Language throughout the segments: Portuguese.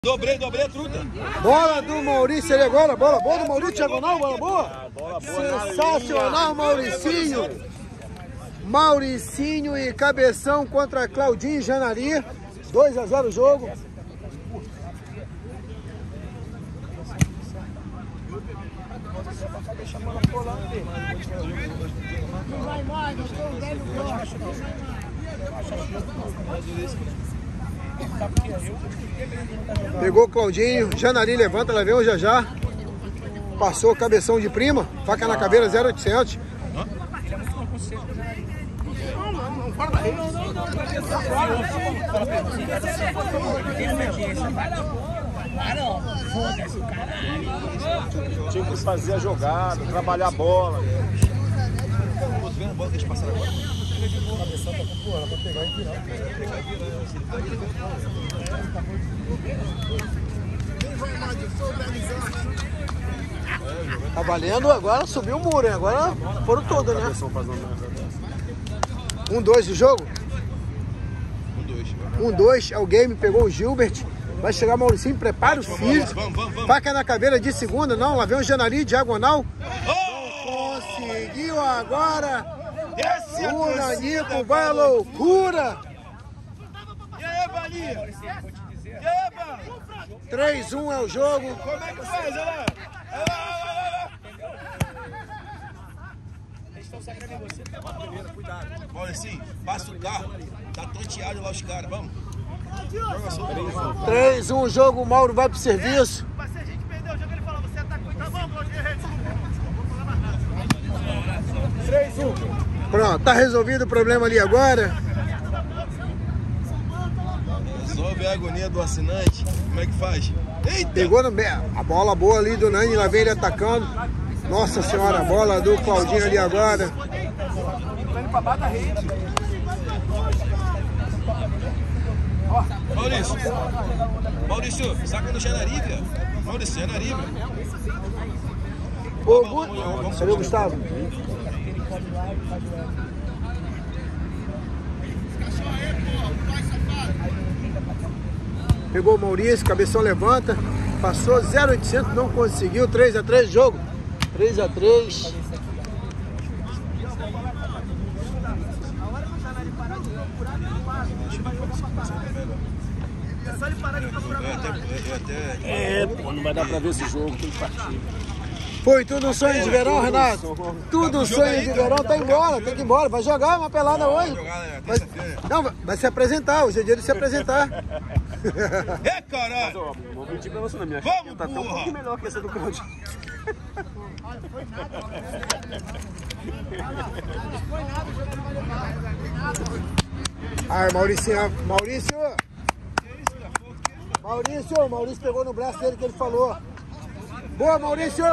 Dobrei a truta. Bola do Maurício ali agora, bola boa do Maurício, diagonal, bola boa. Sensacional, Mauricinho. Mauricinho e Cabeção contra Claudinho e Janari. 2-0 o jogo. Não vai mais, eu sou um velho gosto. Pegou o Claudinho, Janari levanta, ela veio já já. Passou Cabeção de prima, faca na caveira 0800. Tinha que fazer a jogada, trabalhar a bola. Tô vendo a bola, deixa passar agora. Cabeção tá com porra, pra pegar e virar. Tá valendo, agora subiu o muro, hein? Agora foram todos, né? 1-2 o jogo? 1-2 é o game, pegou o Gilbert. Vai chegar o Mauricinho, prepara o físico. Vamos. Faca na caveira de segunda, não. Lá vem o Janari, diagonal. Não conseguiu agora. O Nanico vai à loucura. E aí, Balinha? 3-1 é o jogo. Como é que faz? Olha lá. Eles estão sagrando em você. Cuidado. Maurício, passa o carro. Tá tonteado lá os caras. Vamos. 3-1 o jogo. O Mauro vai pro serviço. Mas se a gente perder o jogo, ele fala, você atacou. Tá bom, Claudinho. 3-1. Pronto, tá resolvido o problema ali agora. Resolve a agonia do assinante. Como é que faz? Eita! Pegou no a bola boa ali do Nani, lá vem ele atacando. Nossa senhora, a bola do Claudinho ali agora. Tá indo pra baixo da rede. Maurício, saca no Janari, velho. Maurício, Janari, velho. Ô, cadê o Gustavo? Pegou o Maurício, Cabeção levanta. Passou 0800, não conseguiu. 3-3 jogo. 3-3. É só ele parar de procurar. Pô, não vai dar pra ver esse jogo, tem que partir. Foi tudo um sonho de verão, Renato? Tudo um sonho de verão, tá embora, tem que ir embora. Vai jogar uma pelada hoje. Vai se apresentar, hoje é dia de se apresentar. É, caralho! Vou mentir pra você na minha Vamos, tá até um pouquinho melhor que essa do Claudinho. Ai, Maurício. Maurício pegou no braço dele que ele falou. Boa, Maurício!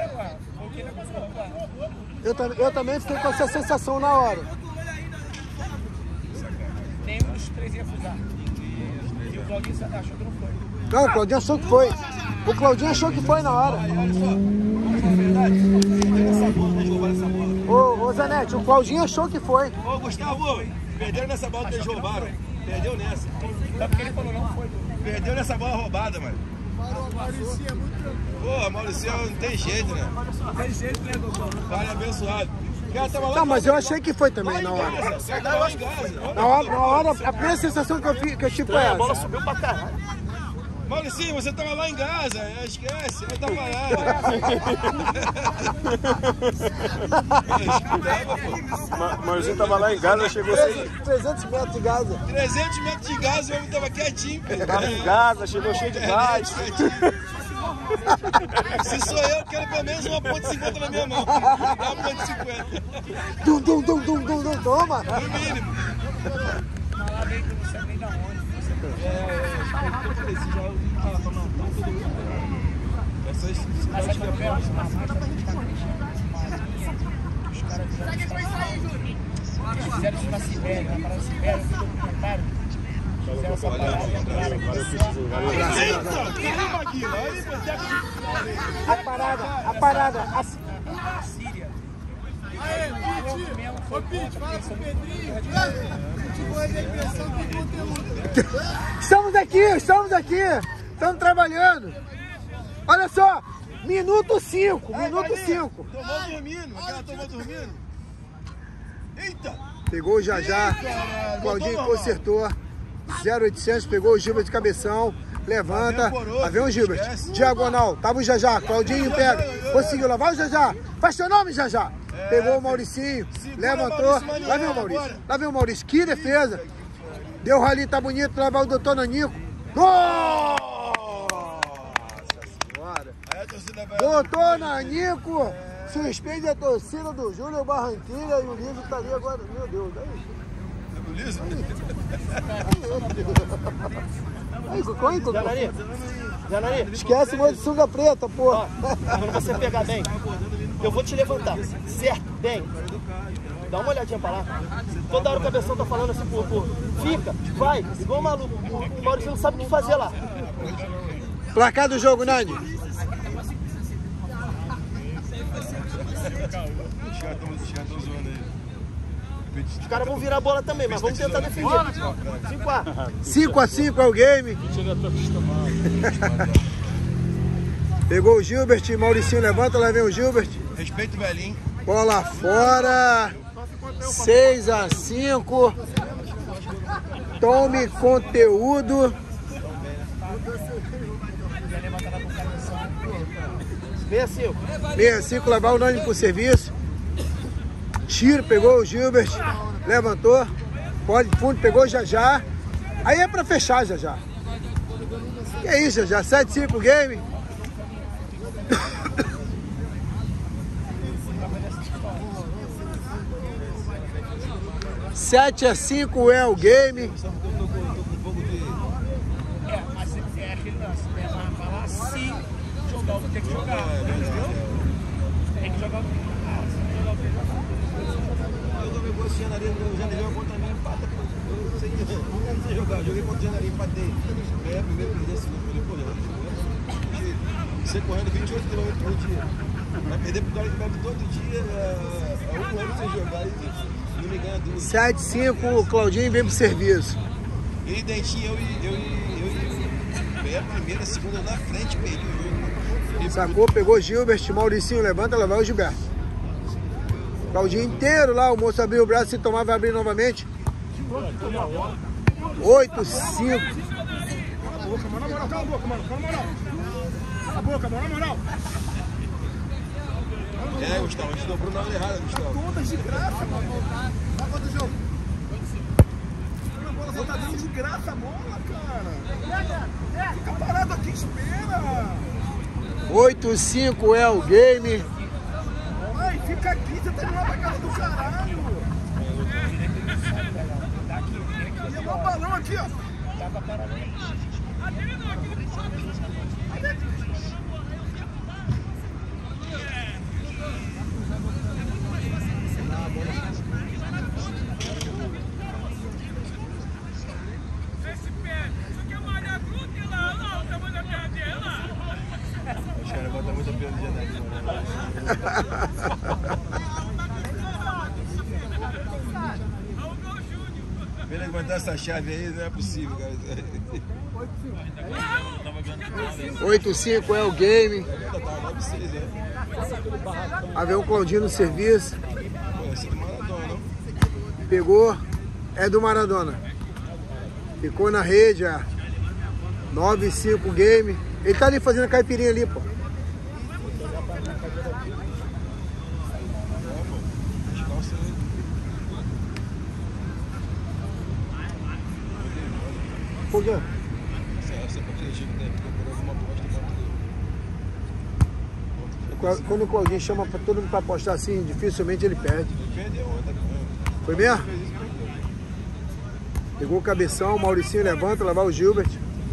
Eu também fiquei com essa sensação na hora. Tem uns 3 ia fusar. E o Claudinho achou que não foi. Não, o Claudinho achou que foi. O Claudinho achou que foi na hora. Ô, Zanetti, o Claudinho achou que foi. Ô, Gustavo, perderam nessa bola que eles roubaram. Perdeu nessa. Só porque ele falou não foi. Perdeu nessa bola roubada, mano. Maurício é muito tranquilo. Pô, Maurício não tem jeito, né? Não tem jeito, né, doutor? Vale abençoado. O cara tava lá. Não, mas eu achei que foi também na hora. Você tava lá em casa. Na hora, a primeira sensação que eu tive foi A bola essa. subiu pra caralho. Maurício, você tava lá em casa. Esquece, eu tava lá. Maurício tava lá em Gaza, chegou assim. 300 metros de Gaza. 300 metros de gás, o homem tava quietinho. Tava em Gaza, chegou cheio de gás. Se sou eu, quero pelo menos uma ponta 50 na minha mão. Dá uma ponta 50. Dum, toma. No mínimo. Mas lá dentro você vem da onde? Mas é que eu pego, os caras fizeram isso na Sibéria, na parada Sibéria, no documentário. Fizeram essa parada e entraram aqui. A parada. Síria. Ô, Pete, fala com o Pedrinho. Futebol é depressão, tem conteúdo. Estamos aqui. Estamos trabalhando. Olha só, minuto 5, minuto 5. Tomou dormindo, aquela tomou dormindo. Eita! Pegou o Jajá, Claudinho consertou. 0800, pegou o Gilbert de cabeção. Levanta, lá vem o Gilbert. Diagonal, tava o Jajá, Claudinho pega. Conseguiu lavar o Jajá. Faz seu nome, Jajá. Pegou o Mauricinho, levantou. Lá vem o Maurício. Lá vem o Maurício. Que defesa. Deu o rali, tá bonito. Lá vai o doutor Nanico. Nossa senhora. Doutor Nanico. Suspende a torcida do Júnior Barranquilla e o Liso estaria agora. Meu Deus, É o Liso? Janari, esquece o de sunga preta, pô. quando você pegar bem, eu vou te levantar, certo? Bem. Dá uma olhadinha pra lá. Toda hora o cabeção tá falando assim, fica, vai, igual um maluco. O Maurício não sabe o que fazer lá. Placar do jogo, Nani. Os caras vão virar a bola também, mas vamos tentar defender. 5-4. 5-5 é o game. Pegou o Gilbert, Mauricinho levanta, lá vem o Gilbert. Respeito o velhinho. Bola fora. 6-5. Tome conteúdo. 65. 65, levar o Nani pro serviço. Tiro, pegou o Gilbert. Levantou. Pode fundo, pegou o Jajá. Aí é pra fechar, Jajá. Que é isso, Jajá? 7-5 game. Sete a 5 é o game. Mas é aquele lance, né? Falar se jogar, eu vou ter que jogar. Tem que jogar. Eu também vou assistir o Janeiro contra mim, empata. Eu não sei jogar, joguei contra o Janeiro, empatei. Ganhei primeiro, perdi a segunda, falei, pô, não. Você correndo 28 km por dia. Vai perder pro cara que bebe todo dia, é 1 ano sem jogar e não me ganha duas. 7-5, o Claudinho vem pro serviço. Ele dentinho, eu e a primeira, a segunda na frente, perdi o jogo. Sacou, pegou Gilbert, Mauricinho levanta, lá vai o Gilberto. Claudinho inteiro lá, o moço abriu o braço, se tomar vai abrir novamente. 8-5. Cala a boca, mano. Cala a boca, mano. Na moral. É, Gustavo, a gente dobrou na hora errada, Gustavo. Todas de graça, mano. Vai quanto o jogo? Você tá dando de graça a bola, cara. Fica parado aqui, espera. 8-5 é o game. Ai, fica aqui, você tá indo lá pra casa do caralho. E é o balão aqui, ó. Os caras botam muita pena de janela, mano. Pena que botar essa chave aí não é possível, cara. 8-5 é o game. Aí vem o Claudinho no serviço. Pô, esse é do Maradona, não? Pegou, é do Maradona. Ficou na rede, 9-5 game. Ele tá ali fazendo a caipirinha ali, pô. Por quê? Quando o Claudinho chama pra todo mundo pra apostar assim, dificilmente ele perde. Foi mesmo? Pegou o cabeção, o Mauricinho levanta, lá vai o Gilbert.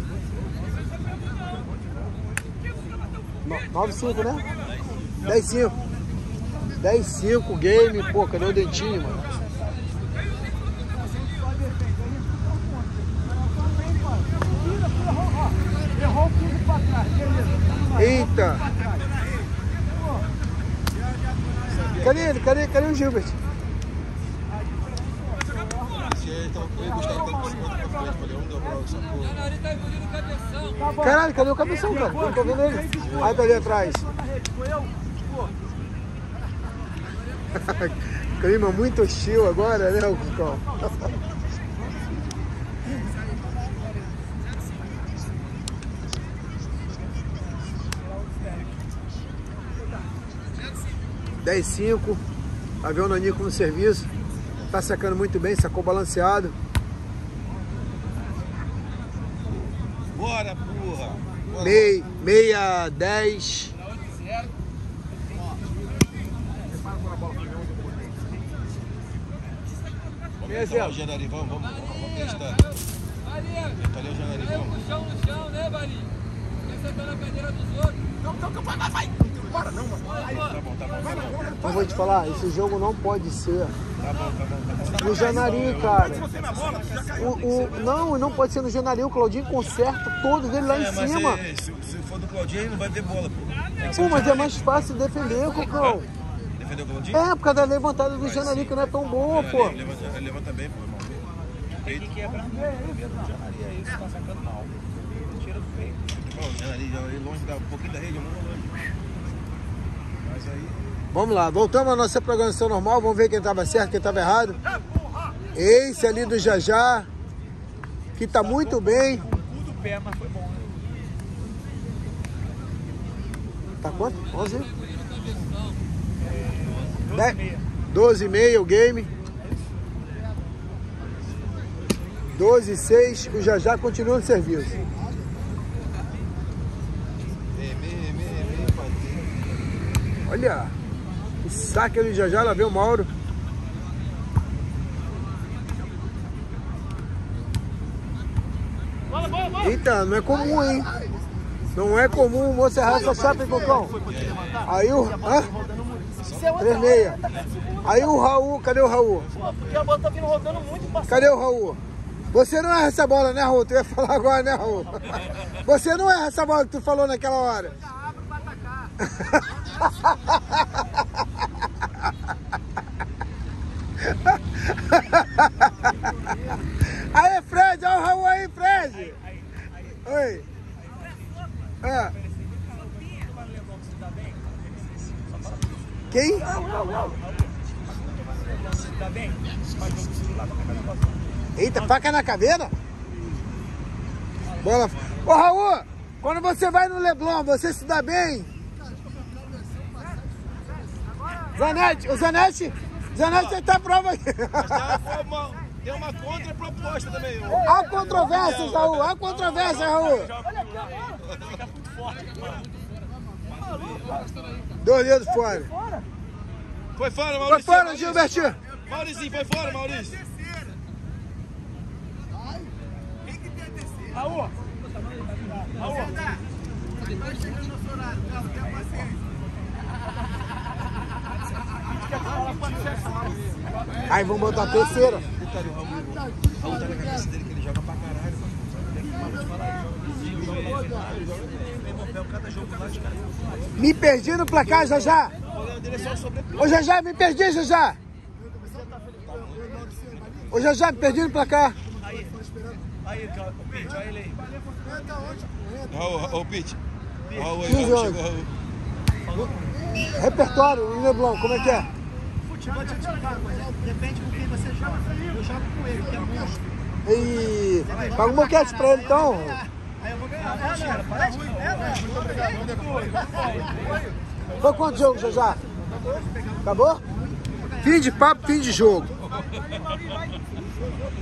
9-5, né? 10-5. 10-5 game, pô, cadê o dentinho, mano? Eita! Cadê ele? Cadê o Gilbert? Eu e o Gustavo estamos Caralho, cadê o cabeção, cara? Não tô vendo ele. Aí tá ali atrás. Clima muito hostil agora, né, Cuscão? Dez 5. Avião Nanico no serviço. Tá sacando muito bem, sacou balanceado. Bora, porra! Meia 10. Vamos testar o Janarivão, vamos testar. Cadê o Janarivão? No chão, né, Varinho? Você tá na cadeira dos outros. Não, vai! Para não, mano. Tá bom. Eu vou te falar, esse jogo não pode ser Tá bom. no Janari, cara. Você na bola, você já caiu. Não pode ser no Janari. O Claudinho conserta todos ele lá em Mas cima. se for do Claudinho, aí não vai ter bola, pô. Pô, mas é mais fácil defender, Cocão. Defendeu o Claudinho? É, por causa da levantada do Janari, que não é tão boa, pô. Ele levanta bem, pô, irmão. Peito. Ele quebra no meio do Janari, aí você tá sacando mal. Tira do peito. Irmão, o Janari já é longe, um pouquinho da rede, muito longe. Mas aí... Vamos lá, voltamos à nossa programação normal. Vamos ver quem estava certo, quem estava errado. Esse ali do Jajá, que tá muito bem. O do pé, mas foi bom, né? Tá quanto? 11? 12,5 o game. 12,6. O Jajá continua no serviço. Olha, o saque ali do Jajá, lá veio o Mauro. Eita, não é comum, hein? Não é comum o moço errar essa chapa, hein, Cocão? Aí o... Hã? 3,6. Aí o Raul, cadê o Raul? Porque a bola tá vindo rodando muito, parceiro. Cadê o Raul? Você não erra essa bola, né, Raul? Tu ia falar agora, né, Raul? Você não erra essa bola que tu falou naquela hora. Aí, Fred, olha o Raul aí, Fred. Oi. Ah. Quem? Eita, faca na caveira? Bola. Ô, Raul, quando você vai no Leblon, você se dá bem? Zanetti, o Zanetti tá a prova aqui. Tem uma contraproposta também. Há controvérsias, Raul, há controvérsias, Raul. Dois dedos fora. Foi fora, Foi Maurício. fora, Gilbertinho. Maurício, foi fora, Maurício. Raul! Aí vamos botar a terceira. Raul tá na cabeça dele que ele joga pra caralho, mano. Me perdi no placar, Jajá. Ô, Jajá, me perdi, Jajá. Ô, Jajá, me perdi no placar. Aí, Pete, olha ele aí. Raul, Pete. Raul aí, 15 Raul, anos. chegou, Raul. Repertório no Leblon, como é que é? Futebol te explicar, depende com quem você joga. Eu jogo com ele, que é monstro. E paga um boquete pra ele, então. Aí eu vou ganhar. Foi quanto jogo, Jajá? Acabou? Fim de papo, fim de jogo.